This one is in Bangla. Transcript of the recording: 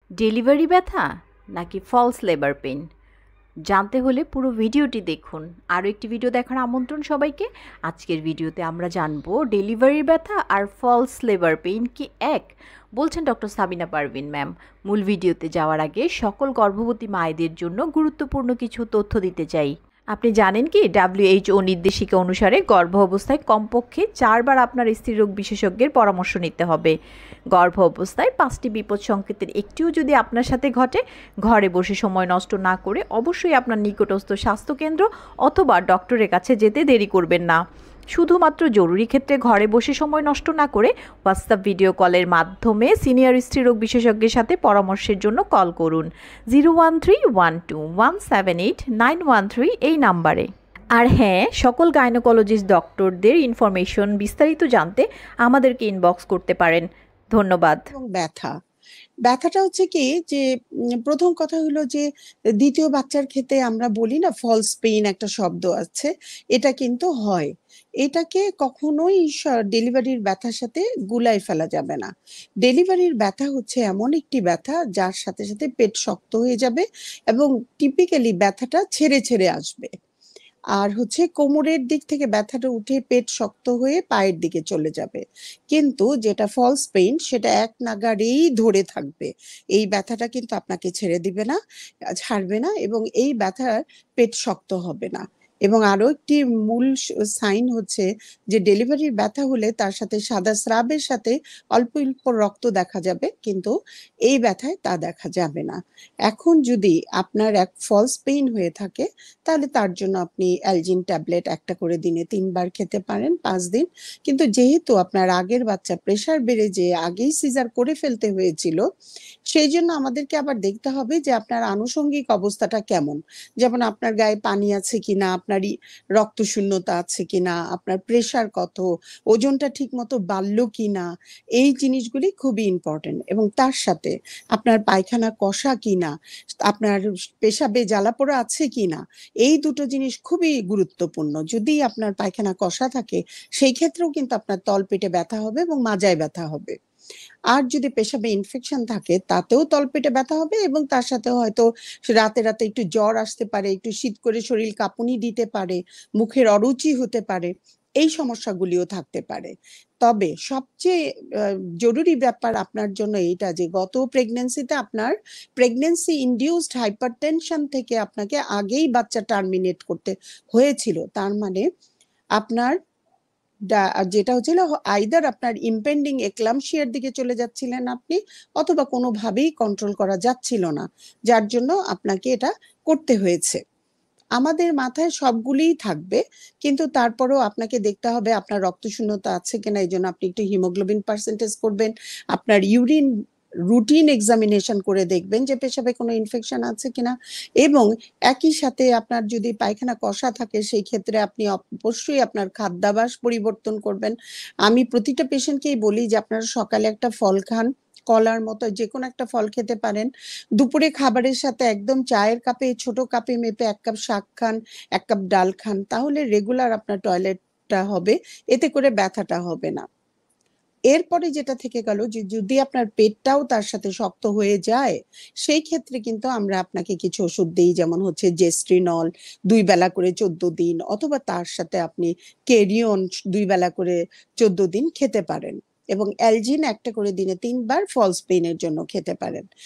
ডেলিভারি ব্যথা নাকি ফলস লেবার পেইন জানতে হলে পুরো ভিডিওটি দেখুন। আরও একটি ভিডিও দেখার আমন্ত্রণ সবাইকে। আজকের ভিডিওতে আমরা জানবো ডেলিভারি ব্যথা আর ফলস লেবার পেইন কি এক, বলছেন ডক্টর সাবিনা পারভিন ম্যাম। মূল ভিডিওতে যাওয়ার আগে সকল গর্ভবতী মায়েদের জন্য গুরুত্বপূর্ণ কিছু তথ্য দিতে চাই। আপনি জানেন কি WHO নির্দেশিকা অনুসারে গর্ভ অবস্থায় কমপক্ষে 4 বার আপনার স্ত্রীরোগ বিশেষজ্ঞের পরামর্শ নিতে হবে। গর্ভ অবস্থায় 5টি বিপদ সংকেতের একটিও যদি আপনার সাথে ঘটে, ঘরে বসে সময় নষ্ট না করে অবশ্যই আপনার নিকটস্থ স্বাস্থ্যকেন্দ্র অথবা ডক্টরের কাছে যেতে দেরি করবেন না। শুধুমাত্র জরুরি ক্ষেত্রে ঘরে বসে সময় নষ্ট না করে হোয়াটসঅ্যাপ ভিডিও কলের মাধ্যমে সিনিয়র স্ত্রীরোগ বিশেষজ্ঞের সাথে পরামর্শের জন্য কল করুন 01312178913 এই নাম্বারে। আর হ্যাঁ, সকল গাইনোকোলজিস্ট ডক্টরদের ইনফরমেশন বিস্তারিত জানতে আমাদেরকে ইনবক্স করতে পারেন। ধন্যবাদ। এবং ব্যথাটা হচ্ছে কি যে প্রথম কথা হলো যে দ্বিতীয় বাচ্চার ক্ষেত্রে আমরা বলি না ফলস পেইন একটা শব্দ আছে, এটা কিন্তু হয়। এটাকে কখনোই ডেলিভারির ব্যথার সাথে গুলাই ফেলা যাবে না। ডেলিভারির ব্যথা হচ্ছে এমন একটি ব্যথা যার সাথে সাথে পেট শক্ত হয়ে যাবে এবং টিপিক্যালি ব্যথাটা ছেড়ে ছেড়ে আসবে। আর হচ্ছে কোমরের দিক থেকে ব্যথাটা উঠে পেট শক্ত হয়ে পায়ের দিকে চলে যাবে। কিন্তু যেটা ফলস পেইন সেটা এক নাগাড়েই ধরে থাকবে। এই ব্যথাটা কিন্তু আপনাকে ছেড়ে দিবে না, ছাড়বে না, এবং এই ব্যথার পেট শক্ত হবে না। এবং আরো একটি মূল সাইন হচ্ছে যে ডেলিভারির ব্যথা হলে তার সাথে সাদা স্রাবের সাথে অল্প অল্প রক্ত দেখা যাবে, কিন্তু এই ব্যথায় তা দেখা যাবে না। এখন যদি আপনার এক ফলস পেইন হয়ে থাকে তাহলে তার জন্য আপনি অ্যালজিন ট্যাবলেট একটা করে দিনে 3 বার খেতে পারেন 5 দিন। কিন্তু যেহেতু আপনার আগের বাচ্চা প্রেসার বেড়ে যে আগেই সিজার করে ফেলতে হয়েছিল, সেই জন্য আমাদেরকে আবার দেখতে হবে যে আপনার আনুষঙ্গিক অবস্থাটা কেমন। যেমন আপনার গায়ে পানি আছে কিনা, আপনার রক্ত শূন্যতা আছে কিনা, আপনার প্রেসার কত, ওজনটা ঠিক মতো বাড়লো কিনা, এই জিনিসগুলি খুবই ইম্পর্টেন্ট। এবং তার সাথে আপনার পায়খানা কষা কিনা, আপনার পেশাবে জ্বালাপোড়া আছে কিনা, এই দুটো জিনিস খুবই গুরুত্বপূর্ণ। যদি আপনার পায়খানা কষা থাকে সেই ক্ষেত্রেও কিন্তু আপনার তলপেটে ব্যথা হবে এবং মাজায় ব্যথা হবে। আর যদি পেশাবে ইনফেকশন থাকে তাতেও তলপেটে ব্যথা হবে এবং তার সাথে হয়তো রাতে রাতে একটু জ্বর আসতে পারে, একটু শীত করে শরীর কাঁপুনি দিতে পারে, মুখের অরুচি হতে পারে, এই সমস্যাগুলিও থাকতে পারে। তবে সবচেয়ে জরুরি ব্যাপার আপনার জন্য এইটা যে গত প্রেগন্যান্সিতে আপনার প্রেগন্যান্সি ইনডিউসড হাইপারটেনশন থেকে আপনাকে আগেই বাচ্চা টার্মিনেট করতে হয়েছিল। তার মানে আপনার যেটা হচ্ছিল আইদার আপনার ইম্পেন্ডিং এক্লাম্পসিয়ার দিকে চলে যাচ্ছিলেন আপনি, অথবা কোনোভাবেই কন্ট্রোল করা যাচ্ছিল না, যার জন্য আপনাকে এটা করতে হয়েছে। আমাদের মাথায় সবগুলিই থাকবে, কিন্তু তারপরেও আপনাকে দেখতে হবে আপনার রক্তশূন্যতা আছে কিনা। এই জন্য আপনি একটু হিমোগ্লোবিন পার্সেন্টেজ করবেন, আপনার ইউরিন রুটিন এক্সামিনেশন করে দেখবেন যে পেশাবে কোনো ইনফেকশন আছে কিনা। এবং একই সাথে আপনার যদি পায়খানা কষা থাকে সেই ক্ষেত্রে আপনি অবশ্যই আপনার খাদ্যাভ্যাস পরিবর্তন করবেন। আমি প্রতিটা পেশেন্টকেই বলি যে আপনারা সকালে একটা ফল খান, কলার মতো যে কোনো একটা ফল খেতে পারেন। দুপুরে খাবারের সাথে একদম চায়ের কাপে, ছোট কাপে মেপে 1 কাপ শাক খান, 1 কাপ ডাল খান, তাহলে রেগুলার আপনার টয়লেটটা হবে, এতে করে ব্যথাটা হবে না। এরপরে যেটা থেকে গেল যে যদি আপনার পেটটাও তার সাথে শক্ত হয়ে যায়, সেই ক্ষেত্রে কিন্তু আমরা আপনাকে কিছু ওষুধ দিই, যেমন হচ্ছে জেস্ট্রিনল 2 বেলা করে 14 দিন, অথবা তার সাথে আপনি কেরিয়ন 2 বেলা করে 14 দিন খেতে পারেন, এবং অ্যালজিন একটা করে দিনে 3 বার ফলস পেইনের জন্য খেতে পারেন।